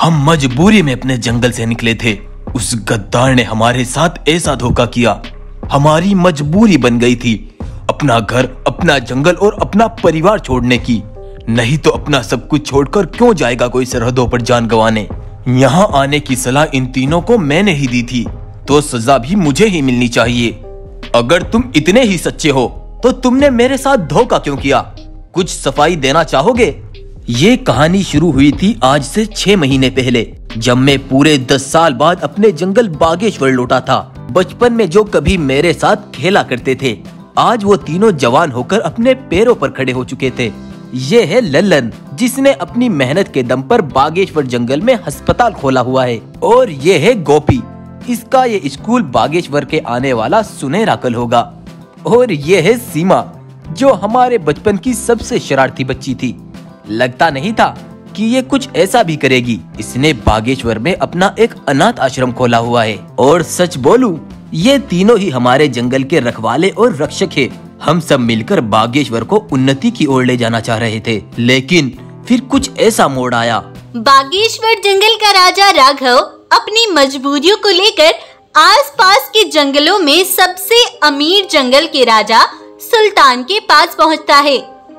हम मजबूरी में अपने जंगल से निकले थे। उस गद्दार ने हमारे साथ ऐसा धोखा किया। हमारी मजबूरी बन गई थी अपना घर, अपना जंगल और अपना परिवार छोड़ने की। नहीं तो अपना सब कुछ छोड़कर क्यों जाएगा कोई सरहदों पर जान गंवाने। यहाँ आने की सलाह इन तीनों को मैंने ही दी थी, तो सजा भी मुझे ही मिलनी चाहिए। अगर तुम इतने ही सच्चे हो तो तुमने मेरे साथ धोखा क्यों किया? कुछ सफाई देना चाहोगे? ये कहानी शुरू हुई थी आज से 6 महीने पहले, जब मैं पूरे 10 साल बाद अपने जंगल बागेश्वर लौटा था। बचपन में जो कभी मेरे साथ खेला करते थे, आज वो तीनों जवान होकर अपने पैरों पर खड़े हो चुके थे। ये है लल्लन, जिसने अपनी मेहनत के दम पर बागेश्वर जंगल में अस्पताल खोला हुआ है। और ये है गोपी, इसका ये स्कूल बागेश्वर के आने वाला सुनहरा कल होगा। और ये है सीमा, जो हमारे बचपन की सबसे शरारती बच्ची थी। लगता नहीं था कि ये कुछ ऐसा भी करेगी। इसने बागेश्वर में अपना एक अनाथ आश्रम खोला हुआ है। और सच बोलूं, ये तीनों ही हमारे जंगल के रखवाले और रक्षक है। हम सब मिलकर बागेश्वर को उन्नति की ओर ले जाना चाह रहे थे, लेकिन फिर कुछ ऐसा मोड़ आया। बागेश्वर जंगल का राजा राघव अपनी मजबूरियों को लेकर आसपास के जंगलों में सबसे अमीर जंगल के राजा सुल्तान के पास पहुंचता है।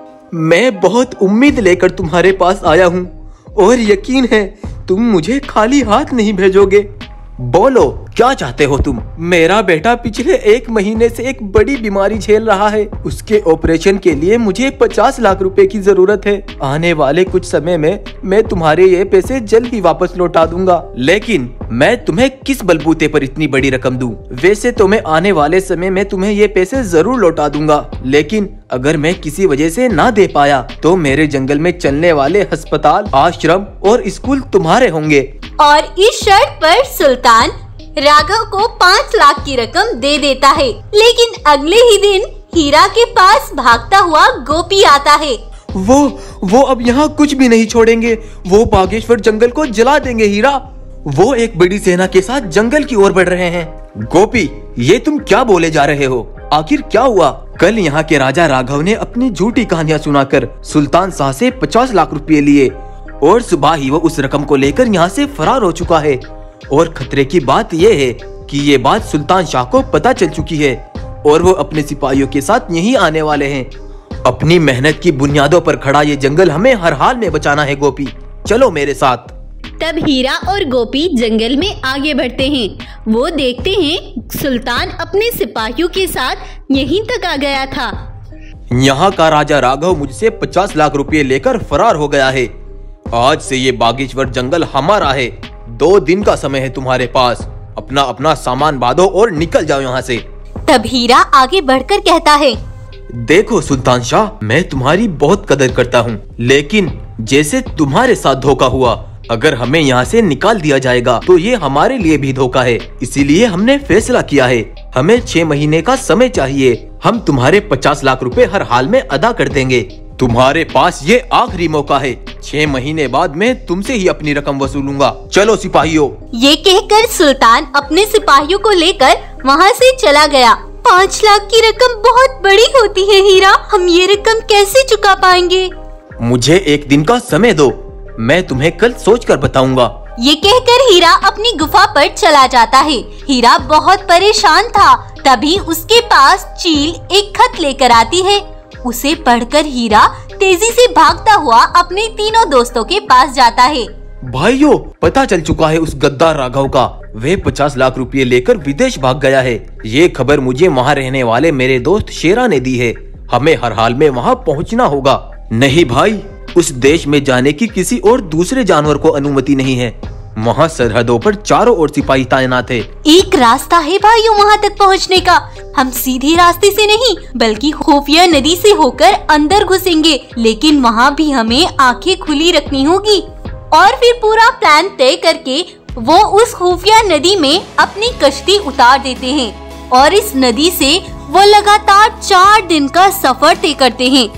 मैं बहुत उम्मीद लेकर तुम्हारे पास आया हूँ और यकीन है तुम मुझे खाली हाथ नहीं भेजोगे। बोलो, क्या चाहते हो तुम? मेरा बेटा पिछले 1 महीने से एक बड़ी बीमारी झेल रहा है। उसके ऑपरेशन के लिए मुझे 50 लाख रुपए की जरूरत है। आने वाले कुछ समय में मैं तुम्हारे ये पैसे जल्द ही वापस लौटा दूंगा। लेकिन मैं तुम्हें किस बलबूते पर इतनी बड़ी रकम दूं? वैसे तो मैं आने वाले समय में तुम्हें ये पैसे जरूर लौटा दूंगा, लेकिन अगर मैं किसी वजह से ना दे पाया तो मेरे जंगल में चलने वाले अस्पताल, आश्रम और स्कूल तुम्हारे होंगे। और इस शर्त पर सुल्तान राघव को 5 लाख की रकम दे देता है। लेकिन अगले ही दिन हीरा के पास भागता हुआ गोपी आता है। वो अब यहाँ कुछ भी नहीं छोड़ेंगे। वो बागेश्वर जंगल को जला देंगे हीरा। वो एक बड़ी सेना के साथ जंगल की ओर बढ़ रहे हैं। गोपी, ये तुम क्या बोले जा रहे हो? आखिर क्या हुआ? कल यहाँ के राजा राघव ने अपनी झूठी कहानियाँ सुनाकर सुल्तान शाह से 50 लाख रुपए लिए और सुबह ही वो उस रकम को लेकर यहाँ से फरार हो चुका है। और खतरे की बात ये है कि ये बात सुल्तान शाह को पता चल चुकी है और वो अपने सिपाहियों के साथ यहीं आने वाले हैं। अपनी मेहनत की बुनियादों पर खड़ा ये जंगल हमें हर हाल में बचाना है। गोपी, चलो मेरे साथ। तब हीरा और गोपी जंगल में आगे बढ़ते हैं। वो देखते हैं सुल्तान अपने सिपाहियों के साथ यहीं तक आ गया था। यहाँ का राजा राघव मुझसे 50 लाख रुपए लेकर फरार हो गया है। आज से ये बागेश्वर जंगल हमारा है। 2 दिन का समय है तुम्हारे पास। अपना अपना सामान बांधो और निकल जाओ यहाँ से। तब हीरा आगे बढ़कर कहता है, देखो सुल्तान शाह, मैं तुम्हारी बहुत कदर करता हूँ, लेकिन जैसे तुम्हारे साथ धोखा हुआ, अगर हमें यहाँ से निकाल दिया जाएगा तो ये हमारे लिए भी धोखा है। इसीलिए हमने फैसला किया है, हमें 6 महीने का समय चाहिए। हम तुम्हारे 50 लाख रुपए हर हाल में अदा कर देंगे। तुम्हारे पास ये आखिरी मौका है। 6 महीने बाद मैं तुमसे ही अपनी रकम वसूलूंगा। चलो सिपाहियों। ये कहकर सुल्तान अपने सिपाहियों को लेकर वहाँ से चला गया। 5 लाख की रकम बहुत बड़ी होती है हीरा, हम ये रकम कैसे चुका पाएंगे? मुझे 1 दिन का समय दो, मैं तुम्हें कल सोचकर बताऊंगा। ये कहकर हीरा अपनी गुफा पर चला जाता है। हीरा बहुत परेशान था। तभी उसके पास चील एक खत लेकर आती है। उसे पढ़कर हीरा तेजी से भागता हुआ अपने तीनों दोस्तों के पास जाता है। भाइयों, पता चल चुका है उस गद्दार राघव का। वे 50 लाख रुपए लेकर विदेश भाग गया है। ये खबर मुझे वहाँ रहने वाले मेरे दोस्त शेरा ने दी है। हमें हर हाल में वहाँ पहुँचना होगा। नहीं भाई, उस देश में जाने की किसी और दूसरे जानवर को अनुमति नहीं है। वहाँ सरहदों पर चारों ओर सिपाही तैनात है। एक रास्ता है भाइयों वहाँ तक पहुँचने का। हम सीधे रास्ते से नहीं बल्कि खुफिया नदी से होकर अंदर घुसेंगे, लेकिन वहाँ भी हमें आंखें खुली रखनी होगी। और फिर पूरा प्लान तय करके वो उस खुफिया नदी में अपनी कश्ती उतार देते हैं और इस नदी से वो लगातार 4 दिन का सफर तय करते हैं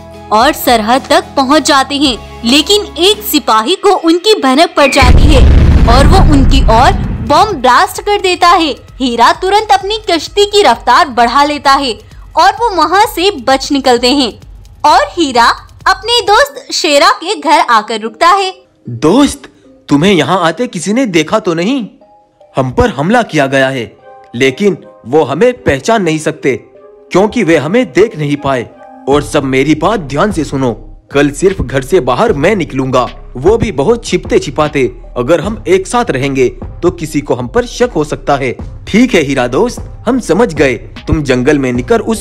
और सरहद तक पहुंच जाते हैं। लेकिन एक सिपाही को उनकी भनक पड़ जाती है और वो उनकी ओर बम ब्लास्ट कर देता है। हीरा तुरंत अपनी कश्ती की रफ्तार बढ़ा लेता है और वो वहाँ से बच निकलते हैं और हीरा अपने दोस्त शेरा के घर आकर रुकता है। दोस्त, तुम्हें यहाँ आते किसी ने देखा तो नहीं? हम पर हमला किया गया है, लेकिन वो हमें पहचान नहीं सकते क्योंकि वे हमें देख नहीं पाए। और सब मेरी बात ध्यान से सुनो, कल सिर्फ घर से बाहर मैं निकलूंगा, वो भी बहुत छिपते छिपाते। अगर हम एक साथ रहेंगे तो किसी को हम पर शक हो सकता है। ठीक है हीरा दोस्त, हम समझ गए। तुम जंगल में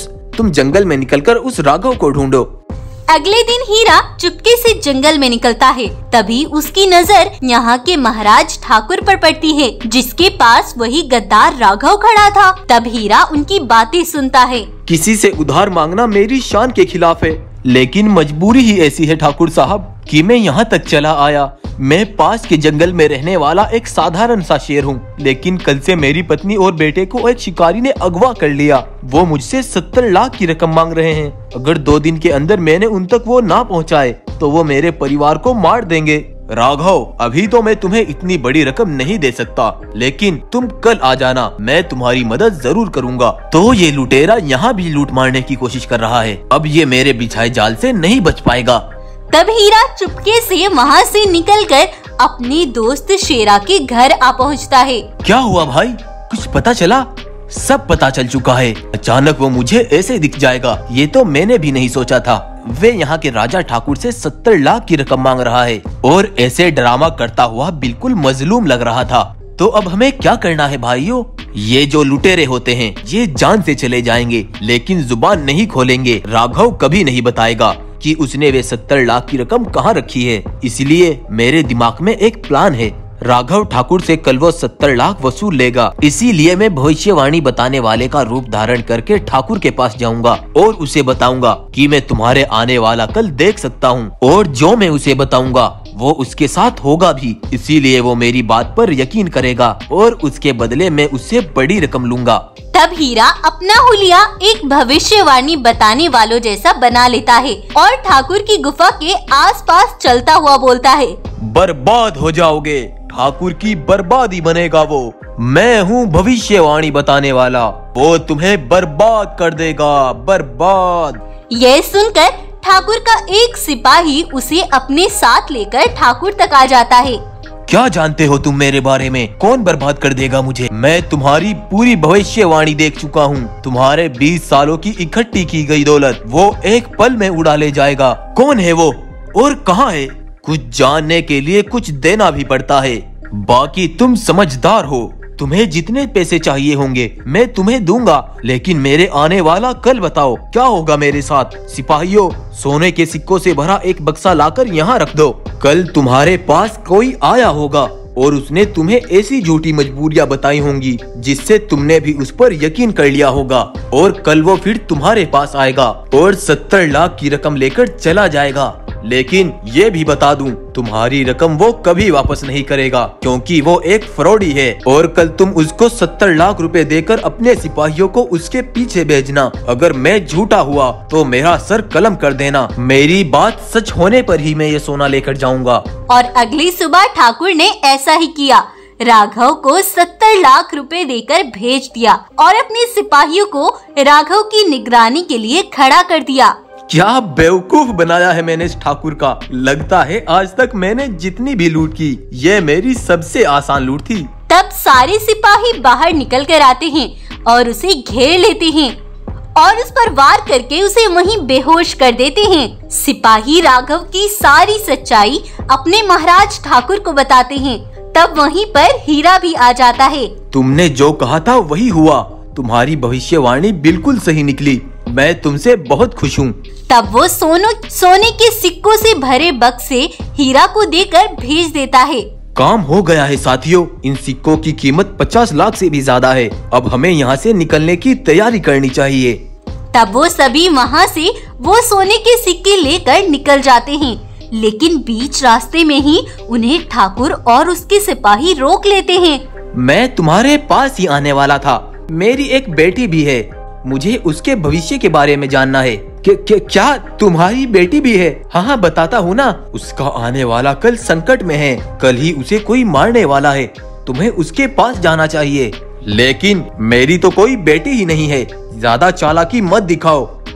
निकलकर उस राघव को ढूंढो। अगले दिन हीरा चुपके से जंगल में निकलता है। तभी उसकी नजर यहाँ के महाराज ठाकुर पर पड़ती है, जिसके पास वही गद्दार राघव खड़ा था। तब हीरा उनकी बातें सुनता है। किसी से उधार मांगना मेरी शान के खिलाफ है, लेकिन मजबूरी ही ऐसी है ठाकुर साहब कि मैं यहाँ तक चला आया। मैं पास के जंगल में रहने वाला एक साधारण सा शेर हूँ, लेकिन कल से मेरी पत्नी और बेटे को एक शिकारी ने अगवा कर लिया। वो मुझसे 70 लाख की रकम मांग रहे हैं। अगर 2 दिन के अंदर मैंने उन तक वो ना पहुँचाए तो वो मेरे परिवार को मार देंगे। राघव, अभी तो मैं तुम्हें इतनी बड़ी रकम नहीं दे सकता, लेकिन तुम कल आ जाना, मैं तुम्हारी मदद जरूर करूंगा। तो ये लुटेरा यहाँ भी लूट मारने की कोशिश कर रहा है। अब ये मेरे बिछाए जाल से नहीं बच पाएगा। तब हीरा चुपके से वहाँ से निकलकर अपने दोस्त शेरा के घर आ पहुँचता है। क्या हुआ भाई, कुछ पता चला? सब पता चल चुका है। अचानक वो मुझे ऐसे दिख जाएगा, ये तो मैंने भी नहीं सोचा था। वे यहाँ के राजा ठाकुर से 70 लाख की रकम मांग रहा है और ऐसे ड्रामा करता हुआ बिल्कुल मजलूम लग रहा था। तो अब हमें क्या करना है भाइयों? ये जो लुटेरे होते हैं ये जान से चले जाएंगे, लेकिन जुबान नहीं खोलेंगे। राघव कभी नहीं बताएगा कि उसने वे 70 लाख की रकम कहाँ रखी है। इसलिए मेरे दिमाग में एक प्लान है। राघव ठाकुर से कल वो 70 लाख वसूल लेगा। इसीलिए मैं भविष्यवाणी बताने वाले का रूप धारण करके ठाकुर के पास जाऊंगा और उसे बताऊंगा कि मैं तुम्हारे आने वाला कल देख सकता हूँ, और जो मैं उसे बताऊंगा वो उसके साथ होगा भी। इसीलिए वो मेरी बात पर यकीन करेगा और उसके बदले मैं उससे बड़ी रकम लूंगा। तब हीरा अपना हुलिया एक भविष्यवाणी बताने वालों जैसा बना लेता है और ठाकुर की गुफा के आसपास चलता हुआ बोलता है, बर्बाद हो जाओगे, ठाकुर की बर्बादी बनेगा वो। मैं हूँ भविष्यवाणी बताने वाला, वो तुम्हें बर्बाद कर देगा, बर्बाद। यह सुनकर ठाकुर का एक सिपाही उसे अपने साथ लेकर ठाकुर तक आ जाता है। क्या जानते हो तुम मेरे बारे में? कौन बर्बाद कर देगा मुझे? मैं तुम्हारी पूरी भविष्यवाणी देख चुका हूँ। तुम्हारे 20 सालों की इकट्ठी की गई दौलत वो एक पल में उड़ा ले जाएगा। कौन है वो और कहाँ है? कुछ जानने के लिए कुछ देना भी पड़ता है। बाकी तुम समझदार हो, तुम्हें जितने पैसे चाहिए होंगे मैं तुम्हें दूंगा, लेकिन मेरे आने वाला कल बताओ क्या होगा मेरे साथ। सिपाहियों, सोने के सिक्कों से भरा एक बक्सा लाकर यहाँ रख दो। कल तुम्हारे पास कोई आया होगा और उसने तुम्हें ऐसी झूठी मजबूरियां बताई होंगी जिससे तुमने भी उस पर यकीन कर लिया होगा, और कल वो फिर तुम्हारे पास आएगा और 70 लाख की रकम लेकर चला जाएगा। लेकिन ये भी बता दूं, तुम्हारी रकम वो कभी वापस नहीं करेगा क्योंकि वो एक फ्रॉडी है। और कल तुम उसको 70 लाख रुपए देकर अपने सिपाहियों को उसके पीछे भेजना। अगर मैं झूठा हुआ तो मेरा सर कलम कर देना। मेरी बात सच होने पर ही मैं ये सोना लेकर जाऊंगा। और अगली सुबह ठाकुर ने ऐसा ही किया। राघव को 70 लाख रुपए देकर भेज दिया और अपने सिपाहियों को राघव की निगरानी के लिए खड़ा कर दिया। क्या बेवकूफ बनाया है मैंने इस ठाकुर का। लगता है आज तक मैंने जितनी भी लूट की ये मेरी सबसे आसान लूट थी। तब सारे सिपाही बाहर निकल कर आते हैं और उसे घेर लेते हैं और उस पर वार करके उसे वहीं बेहोश कर देते हैं। सिपाही राघव की सारी सच्चाई अपने महाराज ठाकुर को बताते हैं। तब वहीं पर हीरा भी आ जाता है। तुमने जो कहा था वही हुआ। तुम्हारी भविष्यवाणी बिल्कुल सही निकली। मैं तुमसे बहुत खुश हूँ। तब वो सोने के सिक्कों से भरे बक्से हीरा को देकर भेज देता है। काम हो गया है साथियों। इन सिक्कों की कीमत 50 लाख से भी ज्यादा है। अब हमें यहाँ से निकलने की तैयारी करनी चाहिए। तब वो सभी वहाँ से वो सोने के सिक्के लेकर निकल जाते हैं, लेकिन बीच रास्ते में ही उन्हें ठाकुर और उसके सिपाही रोक लेते हैं। मैं तुम्हारे पास ही आने वाला था। मेरी एक बेटी भी है, मुझे उसके भविष्य के बारे में जानना है। क्या तुम्हारी बेटी भी है? हाँ बताता हूँ ना। उसका आने वाला कल संकट में है। कल ही उसे कोई मारने वाला है। तुम्हें उसके पास जाना चाहिए। लेकिन मेरी तो कोई बेटी ही नहीं है। ज्यादा चालाकी मत दिखाओ।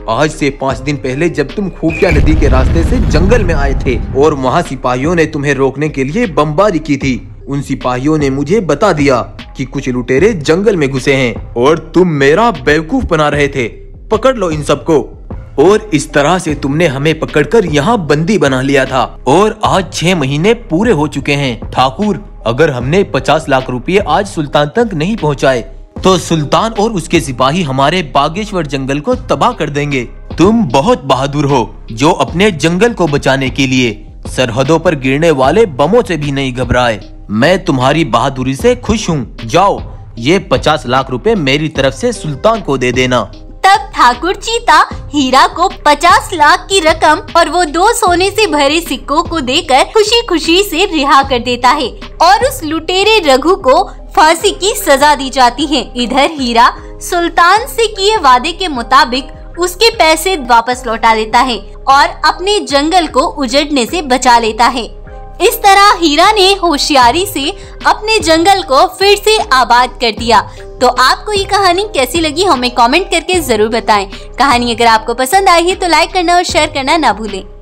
आज से 5 दिन पहले जब तुम खुफिया नदी के रास्ते से जंगल में आए थे और वहाँ सिपाहियों ने तुम्हें रोकने के लिए बमबारी की थी, उन सिपाहियों ने मुझे बता दिया कि कुछ लुटेरे जंगल में घुसे हैं और तुम मेरा बेवकूफ बना रहे थे। पकड़ लो इन सबको। और इस तरह से तुमने हमें पकड़कर यहाँ बंदी बना लिया था और आज 6 महीने पूरे हो चुके हैं। ठाकुर, अगर हमने 50 लाख रुपए आज सुल्तान तक नहीं पहुँचाए तो सुल्तान और उसके सिपाही हमारे बागेश्वर जंगल को तबाह कर देंगे। तुम बहुत बहादुर हो जो अपने जंगल को बचाने के लिए सरहदों पर गिरने वाले बमों से भी नहीं घबराए। मैं तुम्हारी बहादुरी से खुश हूँ। जाओ, ये 50 लाख रुपए मेरी तरफ से सुल्तान को दे देना। तब ठाकुर चीता हीरा को 50 लाख की रकम और वो 2 सोने से भरे सिक्कों को देकर खुशी खुशी से रिहा कर देता है और उस लुटेरे रघु को फांसी की सजा दी जाती है। इधर हीरा सुल्तान से किए वादे के मुताबिक उसके पैसे वापस लौटा देता है और अपने जंगल को उजड़ने से बचा लेता है। इस तरह हीरा ने होशियारी से अपने जंगल को फिर से आबाद कर दिया। तो आपको ये कहानी कैसी लगी हमें कमेंट करके जरूर बताएं। कहानी अगर आपको पसंद आई है तो लाइक करना और शेयर करना ना भूलें।